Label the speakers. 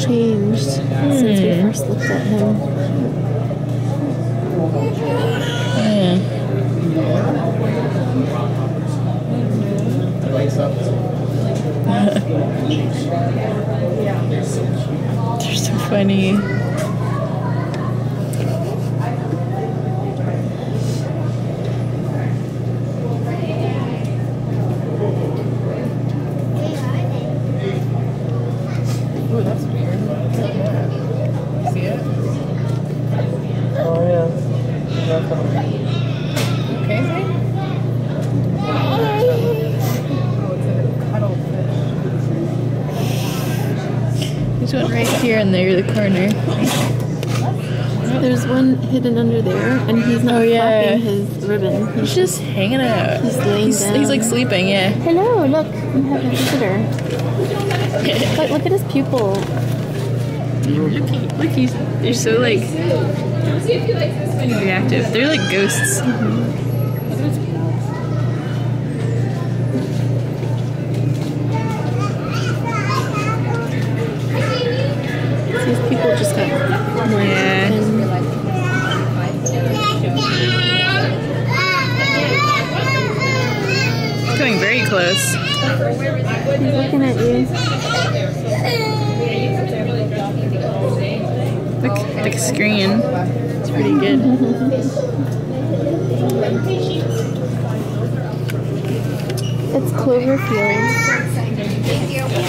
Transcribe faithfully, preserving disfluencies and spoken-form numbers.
Speaker 1: changed hmm. since we first looked at him.
Speaker 2: Yeah. They're so funny.
Speaker 3: Ooh, that's weird. See it?
Speaker 2: Oh yeah.
Speaker 3: Okay, Zane? Oh, it's a cuttlefish.
Speaker 2: There's one right here in there, the corner.
Speaker 1: There's one hidden under there, and he's not
Speaker 2: oh, yeah.
Speaker 1: flapping his ribbon.
Speaker 2: He's just hanging out.
Speaker 1: He's laying
Speaker 2: he's,
Speaker 1: down.
Speaker 2: He's like sleeping, yeah.
Speaker 1: Hello, look, we have a visitor. But look at his pupil.
Speaker 2: Look, look, he's, they're so like reactive. They're like ghosts.
Speaker 1: Mm-hmm. These people just got more
Speaker 2: yeah. Coming very close.
Speaker 1: He's looking at you.
Speaker 2: Look, like a screen. It's pretty good.
Speaker 1: It's Cloverfield.